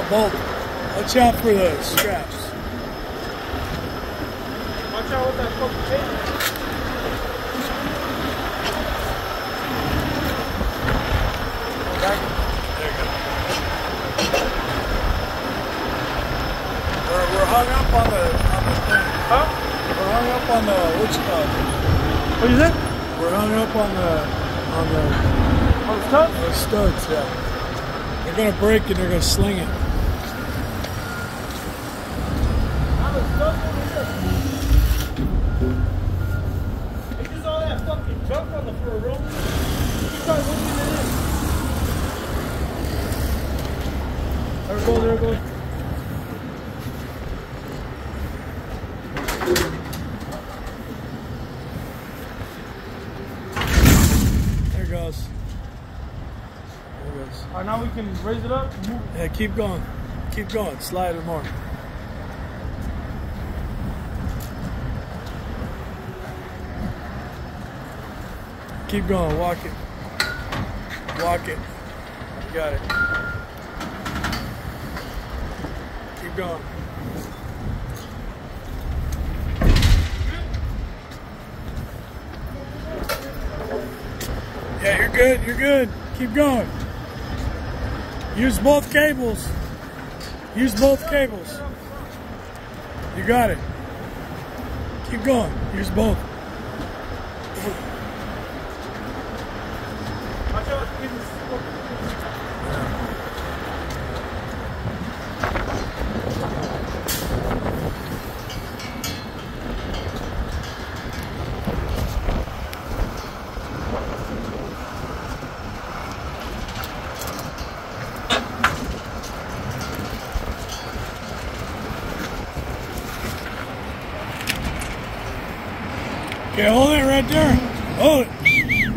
bolt. Watch out for the straps. Watch out with that fucking tape. There you go. We're hung up on the thing. Huh? We're hung up on the what's it called? What is that? We're hung up on the studs? the studs, yeah. They're gonna break and they're gonna sling it. It's just all that fucking junk on the floor, bro. You try looking at it. There it goes, there it goes. There it goes. There it goes. Alright, now we can raise it up and move it. Yeah, keep going. Keep going. Slide it more. Keep going. Walk it. Walk it. You got it. Keep going. Yeah, you're good. You're good. Keep going. Use both cables. Use both cables. You got it. Keep going. Use both. Watch out, it's getting Okay, hold it right there. Hold it.